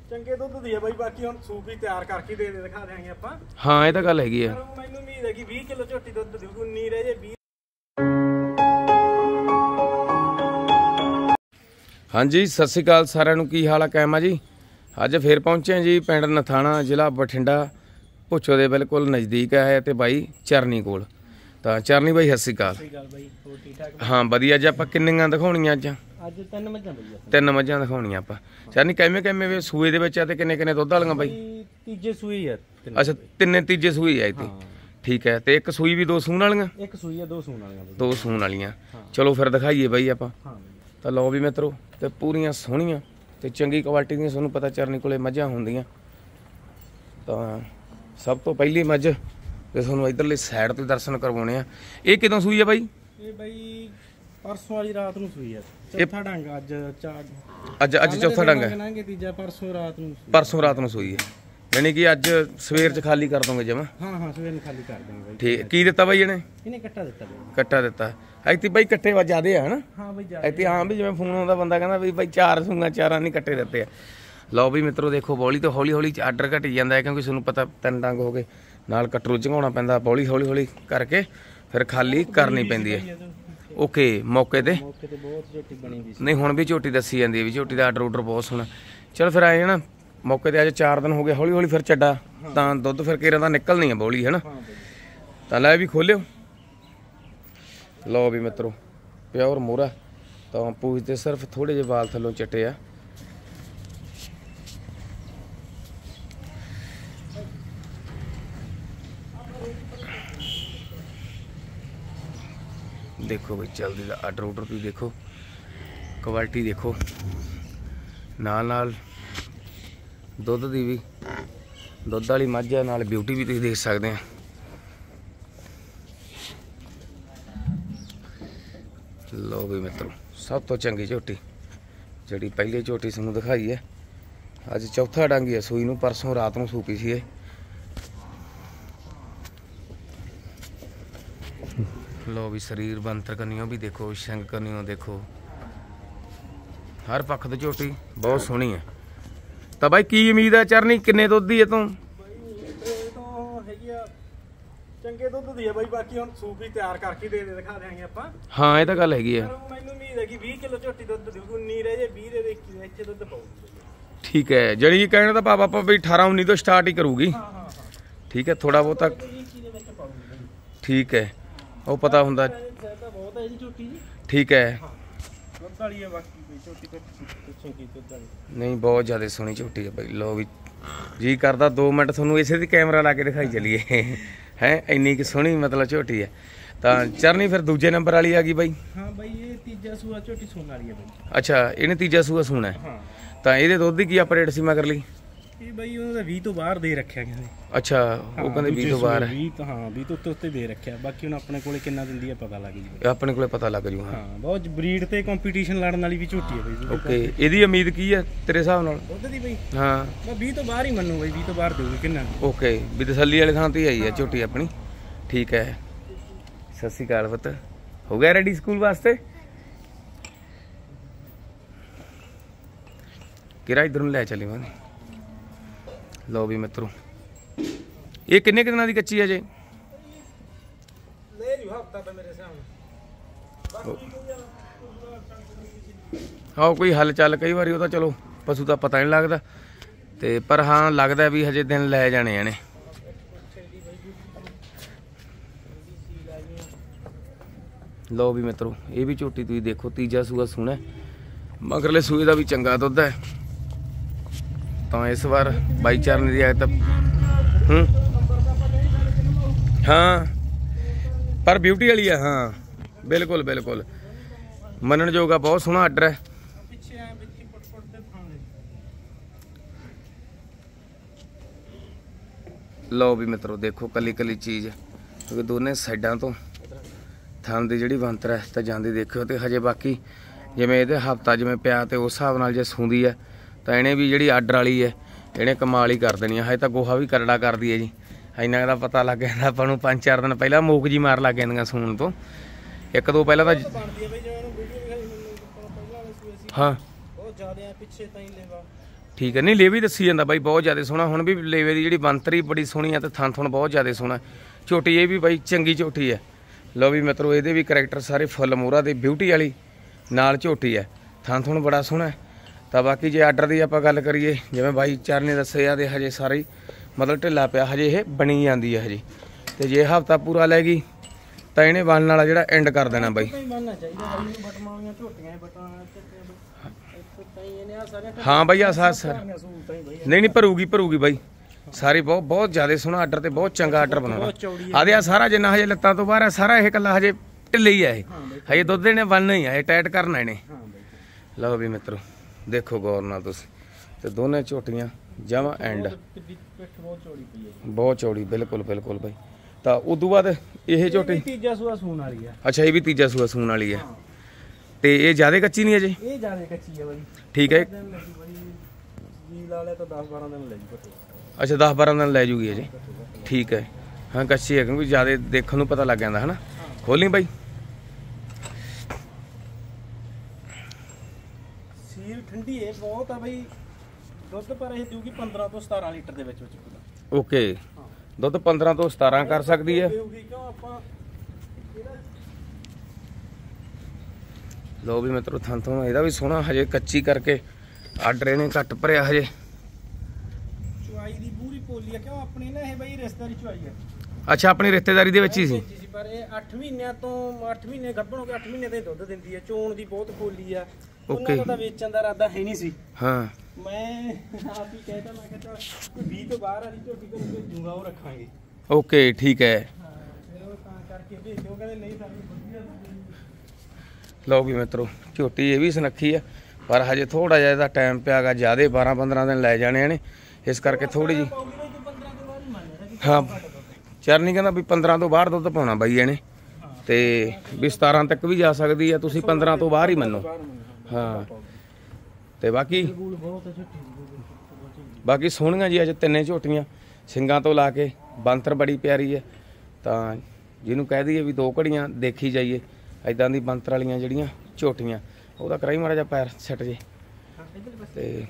ਚੰਗੇ ਦੁੱਧ ਦੀ ਆ ਬਾਈ। ਬਾਕੀ ਹੁਣ ਸੂਪ ਵੀ ਤਿਆਰ ਕਰਕੇ ਦੇ ਦਿਖਾ ਦਿਆਂਗੇ ਆਪਾਂ। ਹਾਂ ਇਹ ਤਾਂ ਗੱਲ ਹੈਗੀ ਆ। ਮੈਨੂੰ ਉਮੀਦ ਹੈ ਕਿ 20 ਕਿਲੋ ਝੋਟੀ ਦੁੱਧ ਦੇਊਗੀ। 19 ਰਹਿ ਜੇ 20। ਹਾਂਜੀ ਸਤਿ ਸ਼੍ਰੀ ਅਕਾਲ ਸਾਰਿਆਂ ਨੂੰ, ਕੀ ਹਾਲ ਆ? ਕਾਇਮ ਆ ਜੀ। ਅੱਜ ਫੇਰ ਪਹੁੰਚੇ ਜੀ ਪਿੰਡ ਨਥਾਣਾ, ਜ਼ਿਲ੍ਹਾ ਬਠਿੰਡਾ, ਭੁੱਚੋ ਦੇ ਬਿਲਕੁਲ ਨਜ਼ਦੀਕ ਹੈ ਤੇ ਬਾਈ ਚਰਨੀ ਕੋਲ। ਤਾਂ ਚਰਨੀ ਬਾਈ ਸਤਿ ਸ਼੍ਰੀ ਅਕਾਲ। ਬਾਈ ਹੋਰ ਠੀਕ ਠਾਕ? ਹਾਂ ਵਧੀਆ। ਅੱਜ ਆਪਾਂ ਕਿੰਨੀਆਂ ਦਿਖਾਉਣੀਆਂ? ਅੱਜ 3 ਮੱਝਾਂ ਬਈ। 3 ਮੱਝਾਂ ਦਿਖਾਉਣੀਆਂ ਆਪਾਂ। ਚਰਨੀ ਕਿਵੇਂ ਸੂਏ ਦੇ ਵਿੱਚ ਆ ਤੇ ਕਿੰਨੇ ਦੁੱਧ ਵਾਲੀਆਂ ਬਾਈ? ਤੀਜੇ ਸੂਈ ਆ। ਅੱਛਾ ਤੀਜੇ ਸੂਈ ਆ ਇੱਥੇ। ਠੀਕ ਹੈ। ਤੇ ਇੱਕ ਸੂਈ ਵੀ 2 ਸੂਣ ਵਾਲੀਆਂ? ਇੱਕ ਸੂਈ ਆ 2 ਸੂਣ ਵਾਲੀਆਂ। 2 ਸੂਣ ਵਾਲੀਆਂ। ਚਲੋ ਫਿਰ ਦਿਖਾਈਏ ਬਾਈ ਆਪਾਂ। ਤਾਂ ਲਓ ਵੀ ਮਿੱਤਰੋ, ਤੇ ਪੂਰੀਆਂ ਸੋਹਣੀਆਂ ਤੇ ਚੰਗੀ ਕੁਆਲਿਟੀ ਦੀਆਂ ਤੁਹਾਨੂੰ ਪਤਾ ਚਰਨੀ ਕੋਲੇ ਮੱਝਾਂ ਹੁੰਦੀਆਂ। ਤਾਂ ਸਭ ਤੋਂ ਪਹਿਲੀ ਮੱਝ ਤੇ ਤੁਹਾਨੂੰ ਇਧਰਲੀ ਸਾਈਡ ਤੇ ਦਰਸ਼ਨ ਕਰਵਾਉਣੇ ਆ। ਇਹ ਕਿਦੋਂ ਸੂਈ ਆ ਬਾਈ? ਇਹ ਬਾਈ ਪਰਸੋਂ ਵਾਲੀ ਰਾਤ ਨੂੰ ਸੂਈ ਆ। ਚੌਥਾ ਡੰਗ ਅੱਜ ਚੌਥਾ ਡੰਗ ਹੈ। ਤੀਜਾ ਪਰਸੋਂ ਰਾਤ ਨੂੰ ਸੂਈ ਹੈ। ਯਾਨੀ ਕਿ ਅੱਜ ਸਵੇਰ ਚ ਖਾਲੀ ਕਰ ਦੋਗੇ ਜਮਾ? ਹਾਂ ਸਵੇਰ ਨੂੰ ਖਾਲੀ ਕਰ ਦਾਂਗੇ ਬਾਈ। ਠੀਕ। ਕੀ ਦਿੱਤਾ ਬਾਈ ਇਹਨੇ ਕੱਟਾ ਦਿੱਤਾ ਬਾਈ। ਕੱਟਾ ਦਿੱਤਾ। ਇੱਥੇ ਬਾਈ ਕੱਟੇ ਵਾ ਜ਼ਿਆਦੇ ਆ ਹਨਾ? ਹਾਂ ਬਾਈ ਇੱਥੇ ਹਾਂ ਵੀ ਜਿਵੇਂ ਫੋਨ ਆਉਂਦਾ ਬੰਦਾ ਕਹਿੰਦਾ ਵੀ ਬਾਈ 4 ਸੂਆਂ 4 ਨਹੀਂ ਕੱਟੇ ਦਿੱਤੇ ਆ। ਲਓ ਵੀ ਮਿੱਤਰੋ ਦੇਖੋ, ਬੌਲੀ ਤੋਂ ਹੌਲੀ ਹੌਲੀ ਆਰਡਰ ਘਟੀ ਜਾਂਦਾ ਹੈ ਕਿਉਂਕਿ ਤੁਹਾਨੂੰ ਪਤਾ 3 ਡੰਗ ਹੋ ਗਏ, ਨਾਲ ਕਟਰੂ ਝਗਾਉਣਾ ਪੈਂਦਾ। ਬੌਲੀ ਹੌਲੀ ਕਰਕੇ ਫਿਰ ਖਾਲੀ ਕਰਨੀ ਪੈਂਦੀ ਹੈ। ਓਕੇ ਮੌਕੇ ਤੇ ਬਹੁਤ ਝੋਟੀ ਬਣੀ ਵੀ ਸੀ। ਨਹੀਂ ਹੁਣ ਵੀ ਝੋਟੀ ਦੱਸੀ ਜਾਂਦੀ ਹੈ ਵੀ ਝੋਟੀ ਦਾ ਆਰਡਰ ਬਹੁਤ ਸੋਹਣਾ। ਚਲ ਫਿਰ ਆਏ ਨਾ ਮੌਕੇ ਤੇ। ਅੱਜ 4 ਦਿਨ ਹੋ ਗਏ, ਹੌਲੀ ਫਿਰ ਚੱਡਾ ਤਾਂ ਦੁੱਧ ਫਿਰ ਕੇਰਾਂ ਦਾ ਨਿਕਲਣੀ ਹੈ ਬੌਲੀ ਹੈ ਨਾ। ਤਾਂ ਲੈ ਵੀ ਖੋਲਿਓ। ਲਓ ਵੀ ਮਿੱਤਰੋ ਪਿਓਰ ਮੋਹਰਾ। ਤਾਂ ਪੂਛ ਤੇ ਸਿਰਫ ਥੋੜੇ ਜਿਹੇ ਵਾਲ ਥੱਲੋਂ ਚਿੱਟੇ ਆ। ਦੇਖੋ ਬਈ ਚਲਦੀ ਦਾ ਆਰਡਰ ਵੀ ਦੇਖੋ, ਕੁਆਲਿਟੀ ਦੇਖੋ, ਨਾਲ ਦੁੱਧ ਦੀ ਵੀ, ਦੁੱਧ ਵਾਲੀ ਮੱਝ ਆ, ਨਾਲ ਬਿਊਟੀ ਵੀ ਤੁਸੀਂ ਦੇਖ ਸਕਦੇ ਆ। ਲਓ ਵੀ ਮਿੱਤਰੋ ਸਭ ਤੋਂ ਚੰਗੀ ਝੋਟੀ ਜਿਹੜੀ ਪਹਿਲੀ ਝੋਟੀ ਤੁਹਾਨੂੰ ਦਿਖਾਈ ਹੈ, ਅੱਜ ਚੌਥਾ ਡੰਗ ਹੈ ਸੂਈ ਨੂੰ। ਪਰਸੋਂ ਰਾਤ ਨੂੰ ਸੂਪੀ ਸੀ ਇਹ। ਲਓ ਵੀ ਸਰੀਰ ਬੰਤਰ ਕਰਨੀਓ ਵੀ ਦੇਖੋ, ਸਿੰਘ ਕਰਨੀਓ ਦੇਖੋ, ਹਰ ਪੱਖ ਦੀ ਝੋਟੀ ਬਹੁਤ ਸੋਹਣੀ ਹੈ। ਤਾਂ ਬਾਈ ਕੀ ਉਮੀਦ ਹੈ ਚਰਨੀ, ਕਿੰਨੇ ਦੁੱਧ ਦੀ ਇਹ ਤੋਂ? ਚੰਗੇ ਦੁੱਧ ਦੀ ਆ ਬਾਈ। ਬਾਕੀ ਹੁਣ ਸੂਪ ਵੀ ਤਿਆਰ ਕਰਕੇ ਦੇ ਦਿਖਾ ਦਿਆਂਗੇ ਆਪਾਂ। ਹਾਂ ਇਹ ਤਾਂ ਗੱਲ ਹੈਗੀ ਆ। ਮੈਨੂੰ ਉਮੀਦ ਹੈ ਕਿ 20 ਕਿਲੋ ਝੋਟੀ ਦੁੱਧ ਦੇਊਗੀ। 19 ਰਹਿ ਜੇ 20 ਦੇ ਵਿੱਚ ਇੱਥੇ ਦੁੱਧ ਪਾਊਗੀ। ਠੀਕ ਹੈ। ਜਿਹੜੀ ਕਹਿਣ ਦਾ ਭਾਵ ਆਪਾਂ ਵੀ 18 19 ਤੋਂ ਸਟਾਰਟ ਹੀ ਕਰੂਗੀ। ਠੀਕ ਹੈ। ਥੋੜਾ ਬਹੁਤਾ ਠੀਕ ਹੈ, ਉਹ ਪਤਾ ਹੁੰਦਾ। ਠੀਕ ਹੈ। ਨਹੀਂ ਬਹੁਤ ਜ਼ਿਆਦਾ ਸੋਹਣੀ ਝੋਟੀ ਹੈ ਬਾਈ। ਲੋ ਵੀ ਜੀ ਕਰਦਾ 2 ਮਿੰਟ ਤੁਹਾਨੂੰ ਇਸੇ ਦੀ ਕੈਮਰਾ ਲਾ ਕੇ ਦਿਖਾਈ ਚੱਲੀਏ ਹੈ। ਇੰਨੀ ਕਿ ਸੋਹਣੀ ਮਤਲਬ ਝੋਟੀ ਹੈ। ਤਾਂ ਚਰਨੀ ਫਿਰ ਦੂਜੇ ਨੰਬਰ ਵਾਲੀ ਆ ਗਈ ਬਾਈ? ਹਾਂ ਬਾਈ ਇਹ ਤੀਜਾ ਸੂਆ ਝੋਟੀ ਸੂਣ ਵਾਲੀ ਹੈ ਬਾਈ। ਅੱਛਾ ਇਹਨੇ ਤੀਜਾ ਸੂਆ ਸੂਣਾ ਹੈ। ਤਾਂ ਇਹਦੇ ਦੁੱਧ ਦੀ ਕੀ ਆਪਾਂ ਰੇਟ ਸੀ ਮਗਰ ਲਈ? ਇਹ ਬਾਈ ਉਹਨਾਂ ਦਾ 20 ਤੋਂ ਬਾਹਰ ਦੇ ਰੱਖਿਆ ਕਹਿੰਦੇ। ਅੱਛਾ ਉਹ ਕਹਿੰਦੇ 20 ਤੋਂ ਬਾਹਰ। 20 ਤਾਂ ਹਾਂ 20 ਤੋਂ ਉੱਤੇ ਦੇ ਰੱਖਿਆ। ਬਾਕੀ ਹੁਣ ਆਪਣੇ ਕੋਲੇ ਕਿੰਨਾ ਦਿੰਦੀ ਆ ਪਤਾ ਲੱਗ ਜੂ। ਆਪਣੇ ਕੋਲੇ ਪਤਾ ਲੱਗ ਜੂ। ਹਾਂ ਬਹੁਤ ਬਰੀਡ ਤੇ ਕੰਪੀਟੀਸ਼ਨ ਲੜਨ ਵਾਲੀ ਵੀ ਝੋਟੀ ਹੈ ਬਾਈ। ਓਕੇ ਇਹਦੀ ਉਮੀਦ ਕੀ ਹੈ ਤੇਰੇ ਹਿਸਾਬ ਨਾਲ ਦੁੱਧ ਦੀ ਬਾਈ? ਹਾਂ ਮੈਂ 20 ਤੋਂ ਬਾਹਰ ਹੀ ਮੰਨੂ ਬਾਈ। 20 ਤੋਂ ਬਾਹਰ ਦੇਊਗੀ ਕਿੰਨਾ। ਓਕੇ ਵੀ ਤਸੱਲੀ ਵਾਲੇ ਥਾਂ ਤੇ ਆਈ ਹੈ ਝੋਟੀ ਆਪਣੀ। ਠੀਕ ਹੈ। ਸਤਿ ਸ਼੍ਰੀ ਅਕਾਲ ਪੁੱਤ, ਹੋ ਗਿਆ ਰੈਡੀ ਸਕੂਲ ਵਾਸਤੇ? ਕਿਹੜਾ ਇਧਰ ਨੂੰ ਲੈ ਚੱਲੀ ਮੈਂ। ਲਓ ਵੀ ਮਿੱਤਰੋ ਇਹ ਕਿੰਨੇ ਦਿਨਾਂ ਦੀ ਕੱਚੀ ਹੈ ਜੇ? ਹਾਂ ਕੋਈ ਹੱਲ ਚੱਲ, ਕਈ ਵਾਰੀ ਉਹ ਤਾਂ ਚਲੋ ਪਸ਼ੂ ਦਾ ਪਤਾ ਨਹੀਂ ਲੱਗਦਾ ਤੇ ਪਰ ਹਾਂ ਲੱਗਦਾ ਵੀ ਹਜੇ ਦਿਨ ਲੈ ਜਾਣੇ ਆਣੇ। ਲਓ ਵੀ ਮਿੱਤਰੋ ਇਹ ਵੀ ਝੋਟੀ ਤੁਸੀਂ ਦੇਖੋ, ਤੀਜਾ ਸੂਆ ਸੂਣਾ, ਮਗਰਲੇ ਸੂਏ ਦਾ ਵੀ ਚੰਗਾ ਦੁੱਧ ਹੈ। ਤਾਂ ਇਸ ਵਾਰ ਬਾਈ ਚਰਨ ਦੀ ਆਏ ਤਾਂ ਹਾਂ ਪਰ ਬਿਊਟੀ ਵਾਲੀ ਆ। ਹਾਂ ਬਿਲਕੁਲ ਬਿਲਕੁਲ ਮੰਨਣ ਜੋਗਾ, ਬਹੁਤ ਸੋਹਣਾ ਆਰਡਰ ਹੈ। ਲਓ ਵੀ ਮਿੱਤਰੋ ਦੇਖੋ ਕੱਲੀ ਕੱਲੀ ਚੀਜ਼, ਕਿਉਂਕਿ ਦੋਨੇ ਸਾਈਡਾਂ ਤੋਂ ਥਣ ਦੀ ਜਿਹੜੀ ਬੰਤਰ ਹੈ ਤਾਂ ਜਾਂਦੀ ਦੇਖਿਓ। ਤੇ ਹਜੇ ਬਾਕੀ ਜਿਵੇਂ ਇਹਦੇ ਹਫਤਾ ਜਿਵੇਂ ਪਿਆ ਤੇ ਉਸ ਹਿਸਾਬ ਨਾਲ ਜੇ ਸੂੰਦੀ ਹੈ ਤਾਂ ਇਹਨੇ ਵੀ ਜਿਹੜੀ ਆਰਡਰ ਵਾਲੀ ਹੈ ਇਹਨੇ ਕਮਾਲ ਹੀ ਕਰ ਦੇਣੀ ਹੈ। ਹਜੇ ਤਾਂ ਗੋਹਾ ਵੀ ਕਰੜਾ ਕਰਦੀ ਹੈ ਜੀ। ਇੰਨਾ ਦਾ ਪਤਾ ਲੱਗ ਜਾਂਦਾ ਆਪਾਂ ਨੂੰ 5-4 ਦਿਨ ਪਹਿਲਾਂ ਮੋਕ ਜੀ ਮਾਰ ਲੱਗ ਜਾਂਦੀਆਂ ਸੂਣ ਤੋਂ। 1-2 ਪਹਿਲਾਂ ਤਾਂ ਹਾਂ ਠੀਕ ਹੈ। ਨਹੀਂ ਲੇਵੇ ਦੱਸੀ ਜਾਂਦਾ ਬਾਈ ਬਹੁਤ ਜ਼ਿਆਦਾ ਸੋਹਣਾ। ਹੁਣ ਵੀ ਲੇਵੇ ਦੀ ਜਿਹੜੀ ਬੰਤਰੀ ਬੜੀ ਸੋਹਣੀ ਆ ਤੇ ਥਣ ਥਣ ਬਹੁਤ ਜ਼ਿਆਦਾ ਸੋਹਣਾ। ਝੋਟੀ ਇਹ ਵੀ ਬਾਈ ਚੰਗੀ ਝੋਟੀ ਹੈ। ਲਓ ਵੀ ਮਿੱਤਰੋ ਇਹਦੇ ਵੀ ਕਰੈਕਟਰ ਸਾਰੇ ਫੁੱਲ ਮੋਹਰਾ ਦੇ ਬਿਊਟੀ ਵਾਲੀ ਨਾਲ ਝੋਟੀ ਹੈ। ਥਣ ਥਣ ਬੜਾ ਸੋਹਣਾ। ਤਾਂ ਬਾਕੀ ਜੇ ਆਰਡਰ ਦੀ ਆਪਾਂ ਗੱਲ ਕਰੀਏ ਜਿਵੇਂ ਬਾਈ ਚਾਰ ਨੇ ਦੱਸਿਆ ਤੇ ਹਜੇ ਸਾਰੇ ਮਤਲਬ ਢਿੱਲਾ ਪਿਆ, ਹਜੇ ਇਹ ਬਣੀ ਜਾਂਦੀ ਹੈ ਹਜੇ। ਤੇ ਜੇ ਹਫਤਾ ਪੂਰਾ ਲੈ ਗਈ ਤਾਂ ਇਹਨੇ ਬਣਨ ਵਾਲਾ ਜਿਹੜਾ ਐਂਡ ਕਰ ਦੇਣਾ ਬਾਈ। ਹਾਂ ਬਾਈ ਆ ਸਰ ਨਹੀਂ ਭਰੂਗੀ ਬਾਈ ਸਾਰੀ ਬਹੁਤ ਜ਼ਿਆਦਾ ਸੋਹਣਾ ਆਰਡਰ ਤੇ ਬਹੁਤ ਚੰਗਾ ਆਰਡਰ ਬਣਾਉਣਾ। ਆਦੇ ਆ ਸਾਰਾ ਜਿੰਨਾ ਹਜੇ ਲੱਤਾਂ ਤੋਂ ਬਾਹਰ ਹੈ ਸਾਰਾ ਇਹ ਕੱਲਾ ਹਜੇ ਢਿੱਲੇ ਹੀ ਆ। ਇਹ ਹਜੇ ਦੁੱਧ ਇਹਨੇ ਬਣਨਾ ਹੀ ਆ, ਇਹ ਟਾਈਟ ਕਰਨਾ ਇਹਨੇ। ਲਓ ਵੀ ਮਿੱਤਰੋ ਦੇਖੋ ਗੌਰ ਨਾਲ ਤੁਸੀਂ ਤੇ ਦੋਨੇ ਝੋਟੀਆਂ ਜਮਾਂ ਐਂਡ ਬਹੁਤ ਚੌੜੀ ਬਿਲਕੁਲ ਬਾਈ। ਤਾਂ ਉਦੋਂ ਬਾਅਦ ਇਹ ਝੋਟੀ ਤੀਜਾ ਸੂਆ ਸੂਣ ਵਾਲੀ ਆ। ਅੱਛਾ ਇਹ ਵੀ ਤੀਜਾ ਸੂਆ ਸੂਣ ਵਾਲੀ ਹੈ ਤੇ ਇਹ ਜ਼ਿਆਦਾ ਕੱਚੀ ਨਹੀਂ ਅਜੇ? ਇਹ ਜ਼ਿਆਦਾ ਕੱਚੀ ਹੈ ਬਾਈ। ਠੀਕ ਹੈ ਜੀ ਲਾ ਲਿਆ ਤਾਂ 10-12 ਦਿਨ ਲੈ ਜੂ ਘੱਟੋ। ਅੱਛਾ 10-12 ਦਿਨ ਲੈ ਜੂਗੀ ਅਜੇ। ਠੀਕ ਹੈ ਹਾਂ ਕੱਚੀ ਹੈ ਕਿਉਂਕਿ ਜ਼ਿਆਦਾ ਦੇਖਣ ਨੂੰ ਪਤਾ ਲੱਗ ਜਾਂਦਾ ਹਨਾ। ਖੋਲੀ ਬਾਈ ਸੀਲ ਠੰਡੀ ਹੈ ਬਹੁਤ ਆ ਬਾਈ। ਦੁੱਧ ਪਰ ਇਹ ਦਊਗੀ 15 ਤੋਂ 17 ਲੀਟਰ ਦੇ ਵਿੱਚ। ਓਕੇ ਦੁੱਧ 15 ਤੋਂ 17 ਕਰ ਸਕਦੀ ਹੈ। ਲੋ ਵੀ ਮਿੱਤਰੋ ਥਣ ਤੋਂ ਇਹਦਾ ਵੀ ਸੋਹਣਾ ਹਜੇ ਕੱਚੀ ਕਰਕੇ ਆਰਡਰ ਇਹਨੇ ਘੱਟ ਭਰਿਆ ਹਜੇ। ਚੁਆਈ ਦੀ ਪੂਰੀ ਪੋਲੀ ਆ ਕਿਉਂ ਆਪਣੇ ਨਾ ਇਹ ਬਾਈ ਰਿਸ਼ਤੇਦਾਰੀ ਚੁਆਈ ਆ। ਅੱਛਾ ਆਪਣੀ ਰਿਸ਼ਤੇਦਾਰੀ ਦੇ ਵਿੱਚ ਹੀ ਸੀ ਪਰ ਇਹ 8 ਮਹੀਨਿਆਂ ਤੋਂ 8 ਮਹੀਨੇ ਗੱਭਣ ਹੋ ਕੇ 8 ਮਹੀਨੇ ਦੇ ਦੁੱਧ ਦਿੰਦੀ ਹੈ। ਚੋਣ ਦੀ ਬਹੁਤ ਪੋਲੀ ਆ। ਉਹਨਾਂ ਦਾ ਤਾਂ ਵੇਚਣ ਦਾ ਇਰਾਦਾ ਹੈ ਨਹੀਂ ਸੀ। ਹਾਂ ਮੈਂ ਆਪ ਹੀ ਕਹਿਤਾ ਮੈਂ ਕਿਹਾ 20 ਤੋਂ ਬਾਹਰ ਵਾਲੀ ਝੋਟੀ ਕੋਲ ਭੇਜੂਗਾ ਉਹ ਰੱਖਾਂਗੇ। ਓਕੇ ਠੀਕ ਹੈ। ਹਾਂ ਫਿਰ ਉਹ ਤਾਂ ਕਰਕੇ ਭੇਜੋ ਕਹਿੰਦੇ ਨਹੀਂ ਸਾਡੀ ਵਧੀਆ। ਲਓ ਵੀ ਮਿੱਤਰੋ ਝੋਟੀ ਇਹ ਵੀ ਸੁਨੱਖੀ ਆ ਪਰ ਹਜੇ ਥੋੜਾ ਜਿਹਾ ਇਹਦਾ ਟਾਈਮ ਪਿਆਗਾ। ਜ਼ਿਆਦਾ 12-15 ਦਿਨ ਲੈ ਜਾਣੇ ਨੇ ਇਸ ਕਰਕੇ ਥੋੜੀ ਜੀ। ਹਾਂ ਚਰਨੀ ਕਹਿੰਦਾ ਵੀ 15 ਤੋਂ ਬਾਹਰ ਦੁੱਧ ਪਾਉਣਾ ਬਾਈ ਇਹਨੇ ਤੇ ਵੀ 17 ਤੱਕ ਵੀ ਜਾ ਸਕਦੀ ਆ। ਤੁਸੀਂ 15 ਤੋਂ ਬਾਹਰ ਹੀ ਮੰਨੋ। ਹਾਂ ਤੇ ਬਾਕੀ ਸੋਹਣੀਆਂ ਜੀ ਅੱਜ ਤਿੰਨੇ ਝੋਟੀਆਂ ਸਿੰਘਾਂ ਤੋਂ ਲਾ ਕੇ ਬੰਤਰ ਬੜੀ ਪਿਆਰੀ ਹੈ। ਤਾਂ ਜਿਹਨੂੰ ਕਹਿ ਦਈਏ ਵੀ 2 ਘੜੀਆਂ ਦੇਖੀ ਜਾਈਏ ਐਦਾਂ ਦੀ ਬੰਤਰ ਵਾਲੀਆਂ ਜਿਹੜੀਆਂ ਝੋਟੀਆਂ ਉਹਦਾ ਕਰਾਈ ਮਾੜਾ ਜਿਹਾ ਪੈਰ ਸੱਟ ਜੇ। ਤੇ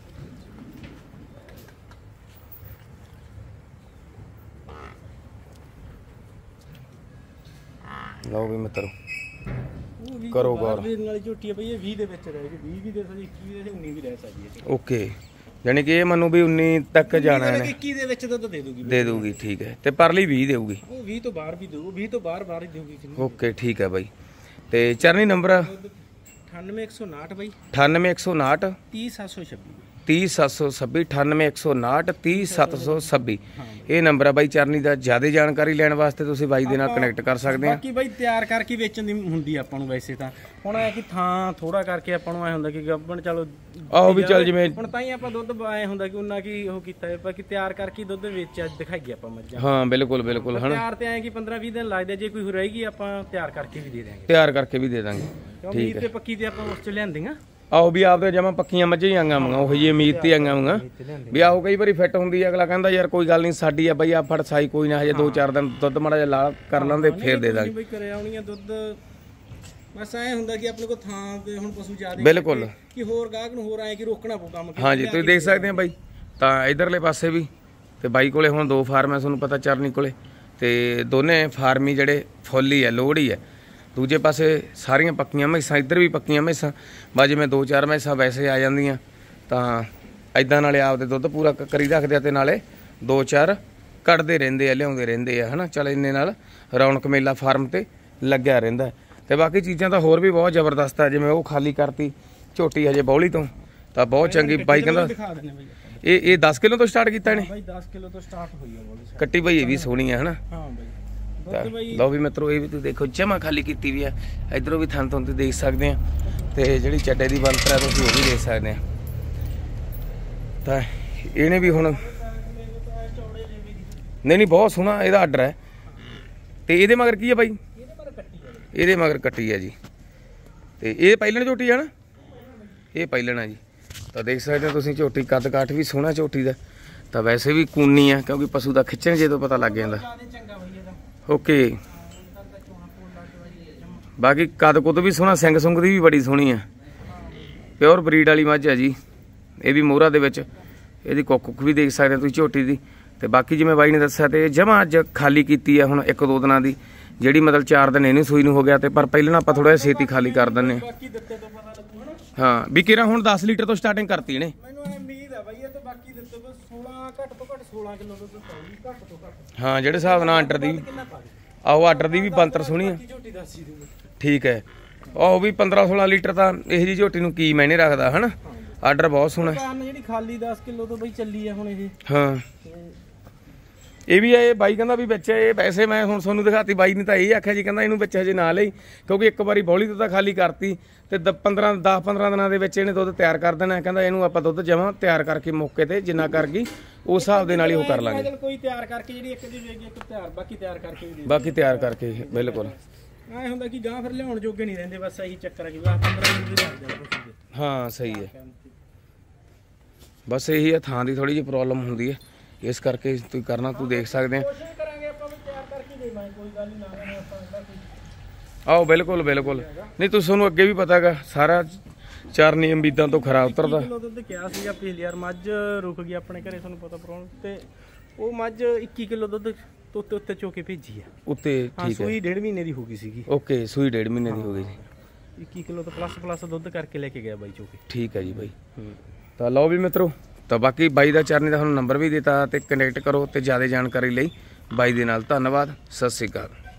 ਲਓ ਵੀ ਮਿੱਤਰੋ ਕਰੋ ਗੌਰ। ਨਾਲੀ ਝੋਟੀ ਹੈ ਬਈ ਇਹ 20 ਦੇ ਵਿੱਚ ਰਹੇਗੀ। 20 ਵੀ ਦੇ ਸਕਦੀ 21 ਦੇ 19 ਵੀ ਰਹਿ ਸਕਦੀ ਹੈ। ਓਕੇ ਯਾਨੀ ਕਿ ਇਹ ਮੰਨੂ ਵੀ 19 ਤੱਕ ਜਾਣਾ ਨੇ। 21 ਦੇ ਵਿੱਚ ਦੁੱਧ ਦੇ ਦੂਗੀ ਠੀਕ ਹੈ। ਤੇ ਪਰਲੀ 20 ਦੇਊਗੀ। ਉਹ 20 ਤੋਂ ਬਾਹਰ ਵੀ ਦੇਊ। 20 ਤੋਂ ਬਾਹਰ ਹੀ ਦੇਊਗੀ। ਓਕੇ ਠੀਕ ਹੈ ਬਾਈ। ਤੇ ਚਰਨੀ ਨੰਬਰ 98159 ਬਾਈ 98159 30726 30726 98159 30726 ਇਹ ਨੰਬਰ ਆ ਬਾਈ ਚਰਨੀ ਦਾ। ਜ਼ਿਆਦਾ ਜਾਣਕਾਰੀ ਲੈਣ ਵਾਸਤੇ ਤੁਸੀਂ ਬਾਈ ਦੇ ਨਾਲ ਕਨੈਕਟ ਕਰ ਸਕਦੇ ਆ। ਬਾਕੀ ਬਾਈ ਤਿਆਰ ਕਰਕੇ ਵੇਚਣ ਦੀ ਹੁੰਦੀ ਆਪਾਂ ਨੂੰ ਵੈਸੇ ਤਾਂ। ਹੁਣ ਐ ਕਿ ਥਾਂ ਥੋੜਾ ਕਰਕੇ ਆਪਾਂ ਨੂੰ ਐ ਹੁੰਦਾ ਕਿ ਗੱਬਣ ਚਲੋ ਆਹੋ ਵੀ ਚੱਲ ਜਿਵੇਂ ਹੁਣ ਤਾਂ ਹੀ ਆਪਾਂ ਦੁੱਧ ਐ ਹੁੰਦਾ ਕਿ ਉਹਨਾਂ ਕੀ ਉਹ ਕੀਤਾ ਹੈ ਬਾਕੀ ਤਿਆਰ ਕਰਕੇ ਦੁੱਧ ਵੇਚ ਦਿਖਾਈਏ ਆਪਾਂ ਮੱਝਾਂ। ਹਾਂ ਬਿਲਕੁਲ ਹਨਾ ਤਿਆਰ ਤੇ ਐ ਕਿ 15-20 ਦਿਨ ਲੱਗਦੇ ਜੇ ਕੋਈ ਰਹੇਗੀ ਆਪਾਂ ਤਿਆਰ ਕਰਕੇ ਵੀ ਦੇ ਦਾਂਗੇ। ਤਿਆਰ ਕਰਕੇ ਵੀ ਦੇ ਦਾਂਗੇ। ਠੀਕ ਹੈ। ਤੇ ਪੱਕੀ ਤੇ ਆਪਾਂ ਉਸ ਚ ਲਿਆਂਦੀਆਂ ਆਹੋ ਵੀ ਆਪਦੇ ਜਮਾ ਪੱਕੀਆਂ ਮੱਝਾਂ ਹੀ ਆਂਗਾ ਮੰਗਾ ਉਹ ਜੀ ਉਮੀਦ ਤੇ ਆਂਗਾ ਮੰਗਾ ਵੀ ਆਹੋ ਕਈ ਵਾਰੀ ਫਿੱਟ ਹੁੰਦੀ ਹੈ। ਅਗਲਾ ਕਹਿੰਦਾ ਯਾਰ ਕੋਈ ਗੱਲ ਨਹੀਂ ਸਾਡੀ ਆ ਬਈ ਆ ਫੜ ਸਾਈ ਕੋਈ ਨਾ ਹਜੇ 2-4 ਦਿਨ ਦੁੱਧ ਮਾੜਾ ਜਿਹਾ ਲਾ ਕਰ ਲਾਂਦੇ ਫੇਰ ਦੇ ਦਾਂਗੇ। ਬਈ ਕਰੇ ਆਉਣੀ ਆ ਦੁੱਧ ਬਸ ਐ ਹੁੰਦਾ ਕਿ ਆਪਣੇ ਕੋਲ ਥਾਂ ਤੇ ਹੁਣ ਪਸ਼ੂ ਜ਼ਿਆਦਾ ਬਿਲਕੁਲ ਕਿ ਹੋਰ ਗਾਹਕ ਨੂੰ ਹੋਰ ਆਏ ਕਿ ਰੋਕਣਾ ਪਊ ਕੰਮ। ਹਾਂਜੀ ਤੁਸੀਂ ਦੇਖ ਸਕਦੇ ਆ ਬਾਈ। ਤਾਂ ਇਧਰਲੇ ਪਾਸੇ ਵੀ ਤੇ ਬਾਈ ਕੋਲੇ ਹੁਣ 2 ਫਾਰਮ ਹੈ ਤੁਹਾਨੂੰ ਪਤਾ ਚਰਨੀ ਕੋਲੇ ਤੇ ਦੋਨੇ ਫਾਰਮੀ ਜਿਹੜੇ ਫੁੱਲ ਹੀ ਹੈ ਲੋੜ ਹੀ ਹੈ। ਦੂਜੇ ਪਾਸੇ ਸਾਰੀਆਂ ਪੱਕੀਆਂ ਮੈਸਾਂ ਇੱਧਰ ਵੀ ਪੱਕੀਆਂ ਮੈਸਾਂ ਬਾ ਜਿਵੇਂ 2-4 ਮੈਸਾਂ ਵੈਸੇ ਆ ਜਾਂਦੀਆਂ ਤਾਂ ਐਦਾਂ ਨਾਲੇ ਆਪਦੇ ਦੁੱਧ ਪੂਰਾ ਕਰੀ ਰੱਖਦੇ ਆ ਤੇ ਨਾਲੇ 2-4 ਕੱਢਦੇ ਰਹਿੰਦੇ ਆ ਲਿਆਉਂਦੇ ਰਹਿੰਦੇ ਆ ਹਨਾ। ਚੱਲ ਇੰਨੇ ਨਾਲ ਰੌਣਕ ਮੇਲਾ ਫਾਰਮ ਤੇ ਲੱਗਿਆ ਰਹਿੰਦਾ। ਤੇ ਬਾਕੀ ਚੀਜ਼ਾਂ ਤਾਂ ਹੋਰ ਵੀ ਬਹੁਤ ਜ਼ਬਰਦਸਤ ਆ। ਜਿਵੇਂ ਉਹ ਖਾਲੀ ਕਰਤੀ ਝੋਟੀ ਹਜੇ ਬੌਲੀ ਤੋਂ ਤਾਂ ਬਹੁਤ ਚੰਗੀ ਬਾਈ ਕਹਿੰਦਾ ਇਹ 10 ਕਿਲੋ ਤੋਂ ਸਟਾਰਟ ਕੀਤਾ ਇਹਨੇ ਬਾਈ 10 ਕਿਲੋ ਤੋਂ ਸਟਾਰਟ ਹੋਈ ਆ ਬੋਲੀ ਕੱਟੀ ਬਾਈ ਇਹ ਵੀ ਸੋਹਣੀ ਆ ਹਨਾ। ਹਾਂ ਬਾਈ ਲਓ ਵੀ ਮਿੱਤਰੋ ਇਹ ਵੀ ਤੁਸੀਂ ਦੇਖੋ ਜਮਾ ਖਾਲੀ ਕੀਤੀ ਵੀ ਆ। ਇਧਰੋਂ ਵੀ ਥਣ ਤੋਂ ਤੁਸੀਂ ਦੇਖ ਸਕਦੇ ਆ ਤੇ ਜਿਹੜੀ ਚੱਡੇ ਦੀ ਬੰਤਰ ਆ ਤੁਸੀਂ ਉਹ ਵੀ ਦੇਖ ਸਕਦੇ ਆ। ਤਾਂ ਇਹਨੇ ਵੀ ਹੁਣ ਨਹੀਂ ਬਹੁਤ ਸੋਹਣਾ ਇਹਦਾ ਆਰਡਰ ਹੈ। ਤੇ ਇਹਦੇ ਮਗਰ ਕੀ ਆ ਬਾਈ? ਇਹਦੇ ਮਗਰ ਕੱਟੀ ਆ ਜੀ। ਤੇ ਇਹ ਪਹਿਲਣ ਝੋਟੀ ਆ ਨਾ ਇਹ ਪਹਿਲਣ ਆ ਜੀ। ਤਾਂ ਦੇਖ ਸਕਦੇ ਹੋ ਤੁਸੀਂ ਝੋਟੀ ਕੱਦ ਕਾਠ ਵੀ ਸੋਹਣਾ ਝੋਟੀ ਦਾ। ਤਾਂ ਵੈਸੇ ਵੀ ਕੂਨੀ ਆ ਕਿਉਂਕਿ ਪਸ਼ੂ ਦਾ ਖਿੱਚਣ ਜੇ ਤੋਂ ਪਤਾ ਲੱਗ ਜਾਂਦਾ। ਓਕੇ ਬਾਕੀ ਕੱਦ ਕੁੱਦ ਵੀ ਸੋਹਣਾ ਸਿੰਘ ਸੁੰਗ ਦੀ ਵੀ ਬੜੀ ਸੋਹਣੀ ਆ। ਪਿਓਰ ਬਰੀਡ ਵਾਲੀ ਮੱਝ ਆ ਜੀ। ਇਹ ਵੀ ਮੋਹਰਾ ਦੇ ਵਿੱਚ। ਇਹਦੀ ਕੁੱਕ ਵੀ ਦੇਖ ਸਕਦੇ ਤੁਸੀਂ ਝੋਟੀ ਦੀ। ਤੇ ਬਾਕੀ ਜਿਵੇਂ ਬਾਈ ਨੇ ਦੱਸਿਆ ਤੇ ਜਮਾਂ ਅੱਜ ਖਾਲੀ ਕੀਤੀ ਆ ਹੁਣ 1-2 ਦਿਨਾਂ ਦੀ, ਜਿਹੜੀ ਮਤਲਬ 4 ਦਿਨ ਇਹਨੂੰ ਸੂਈ ਨੂੰ ਹੋ ਗਿਆ ਤੇ ਪਰ ਪਹਿਲਾਂ ਆਪਾਂ ਥੋੜਾ ਜਿਹਾ ਛੇਤੀ ਖਾਲੀ ਕਰ ਦਿੰਨੇ। ਬਾਕੀ ਦਿੱਤੇ ਤੋਂ ਪਤਾ ਲੱਗੂ ਹਨਾ। ਹਾਂ ਵੀ ਕਿਹੜਾ ਹੁਣ 10 ਲੀਟਰ ਤੋਂ ਸਟਾਰਟਿੰਗ ਕਰਤੀ ਇਹਨੇ। ਮੈਨੂੰ ਇਹ ਉਮੀਦ ਆ ਬਾਈ ਇਹ ਤੇ ਬਾਕੀ ਦਿੱਤੇ ਤੋਂ 16 ਘੱਟ ਤੋਂ ਘੱਟ 16 ਕਿਲੋ ਦੁੱਧ ਪਾਉਗੀ ਘੱਟ ਤੋਂ ਘੱਟ। ਹਾਂ ਜਿਹੜੇ ਹਿਸਾਬ ਨਾਲ ਆਰਡਰ ਦੀ ਕਿੰਨਾ ਪਾ ਦੇ ਆਓ ਆਰਡਰ ਦੀ ਵੀ ਬੰਤਰ ਸੋਹਣੀ ਆ। ਝੋਟੀ ਦੱਸ ਹੀ ਦੂੰਗਾ। ਠੀਕ ਹੈ ਉਹ ਵੀ 15-16 ਲੀਟਰ ਤਾਂ ਇਹੋ ਜਿਹੀ ਝੋਟੀ ਨੂੰ ਕੀ ਮੈਨੇ ਰੱਖਦਾ ਹਨਾ। ਆਰਡਰ ਬਹੁਤ ਸੋਹਣਾ। ਕਾਰਨ ਜਿਹੜੀ ਖਾਲੀ 10 ਕਿਲੋ ਤੋਂ ਬਈ ਚੱਲੀ ਆ ਹੁਣ ਇਹ। ਹਾਂ ਇਹ ਵੀ ਇਹ ਬਾਈ ਕਹਿੰਦਾ ਵੀ ਵਿੱਚ ਇਹ ਵੈਸੇ ਮੈਂ ਹੁਣ ਤੁਹਾਨੂੰ ਦਿਖਾਤੀ। ਬਾਈ ਨੇ ਤਾਂ ਇਹ ਆਖਿਆ ਜੀ, ਕਹਿੰਦਾ ਇਹਨੂੰ ਵਿੱਚ ਹਜੇ ਨਾ ਲਈ ਕਿਉਂਕਿ ਇੱਕ ਵਾਰੀ ਬੌਲੀ ਤੋਂ ਤਾਂ ਖਾਲੀ ਕਰਤੀ ਤੇ 10-15 ਦਿਨਾਂ ਦੇ ਵਿੱਚ ਇਹਨੇ ਦੁੱਧ ਤਿਆਰ ਕਰ ਦੇਣਾ। ਕਹਿੰਦਾ ਇਹਨੂੰ ਆਪਾਂ ਦੁੱਧ ਜਮਾਂ ਤਿਆਰ ਕਰਕੇ ਮੌਕੇ ਤੇ ਜਿੰਨਾ ਕਰ ਗਈ ਉਸ ਹਿਸਾਬ ਦੇ ਨਾਲ ਹੀ ਉਹ ਕਰ ਲਾਂਗੇ। ਕੋਈ ਤਿਆਰ ਕਰਕੇ ਜਿਹੜੀ ਇੱਕ ਦੀ ਵੇਗੀ ਇੱਕ ਤਿਆਰ ਬਾਕੀ ਤਿਆਰ ਕਰਕੇ ਵੀ ਦੇ ਬਾਕੀ ਤਿਆਰ ਕਰਕੇ ਬਿਲਕੁਲ। ਐ ਹੁੰਦਾ ਕਿ ਗਾਂ ਫਿਰ ਲਿਆਉਣ ਜੋਗੇ ਨਹੀਂ ਰਹਿੰਦੇ, ਬਸ ਇਹੀ ਚੱਕਰ ਹੈ ਕਿ 15 ਮਿੰਟ ਵੀ ਲੱਗ ਜਾਂਦਾ। ਹਾਂ ਸਹੀ ਹੈ। ਬਸ ਇਹੀ ਹੈ ਥਾਂ ਦੀ ਥੋੜੀ ਜਿਹੀ ਪ੍ਰੋਬਲਮ ਹੁੰਦੀ ਹੈ, ਇਸ ਕਰਕੇ ਤੁਸੀਂ ਕਰਨਾ ਤੂੰ ਦੇਖ ਸਕਦੇ ਆ। ਕੋਸ਼ਿਸ਼ ਕਰਾਂਗੇ ਆਪਾਂ ਵੀ ਤਿਆਰ ਕਰਕੇ ਦੇਵਾਂਗੇ, ਕੋਈ ਗੱਲ ਨਹੀਂ ਨਾ ਆਪਾਂ ਇਹਦਾ ਕੋਈ। ਆਓ ਬਿਲਕੁਲ ਬਿਲਕੁਲ। ਨਹੀਂ ਤੁਹਾਨੂੰ ਅੱਗੇ ਵੀ ਪਤਾ ਹੈਗਾ ਸਾਰਾ ਚਰਨੀ ਉਮੀਦਾਂ ਤੋਂ ਖਰਾ ਉਤਰਦਾ। ਕਿਲੋ ਦੁੱਧ ਕਿਹਾ ਸੀਗਾ ਪਿਛਲੀ ਵਾਰ, ਮੱਝ ਰੁਕ ਗਈ ਆਪਣੇ ਘਰੇ ਤੁਹਾਨੂੰ ਪਤਾ ਪ੍ਰੋਬਲਮ ਤੇ ਉਹ ਮੱਝ 21 ਕਿਲੋ ਦੁੱਧ ਉੱਤੇ ਚੋ ਕੇ ਭੇਜੀ ਆ ਉੱਤੇ। ਠੀਕ ਹੈ ਸੂਈ 1.5 ਮਹੀਨੇ ਦੀ ਹੋ ਗਈ ਸੀਗੀ। ਓਕੇ ਸੂਈ 1.5 ਮਹੀਨੇ ਦੀ ਹੋ ਗਈ ਜੀ। 21 ਕਿਲੋ ਤੋਂ ਪਲੱਸ ਦੁੱਧ ਕਰਕੇ ਲੈ ਕੇ ਗਿਆ ਬਾਈ ਚੋ ਕੇ। ਠੀਕ ਹੈ ਜੀ ਬਾਈ। ਤਾਂ ਲਓ ਵੀ ਮਿੱਤਰੋ, ਤਾਂ ਬਾਕੀ ਬਾਈ ਦਾ ਚਰਨੀ ਦਾ ਤੁਹਾਨੂੰ ਨੰਬਰ ਵੀ ਦਿੱਤਾ ਤੇ ਕਨੈਕਟ ਕਰੋ ਤੇ ਜ਼ਿਆਦਾ ਜਾਣਕਾਰੀ ਲਈ ਬਾਈ ਦੇ ਨਾਲ। ਧੰਨਵਾਦ, ਸਤਿ ਸ੍ਰੀ ਅਕਾਲ।